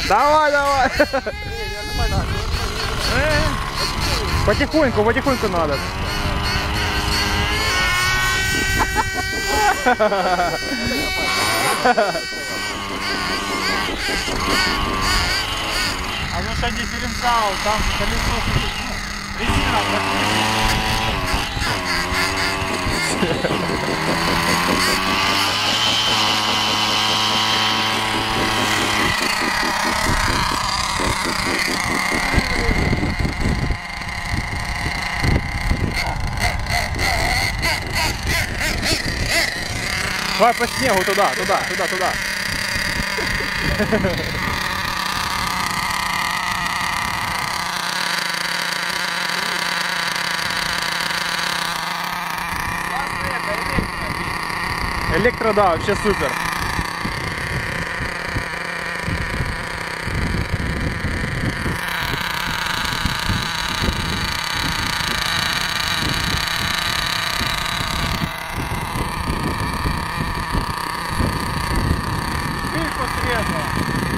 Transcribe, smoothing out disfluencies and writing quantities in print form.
Давай, давай. Потихоньку, потихоньку надо. А ну что дифференциал, там колесо, резина Давай по снегу туда, туда, туда, туда. Электро, да, вообще супер. средно.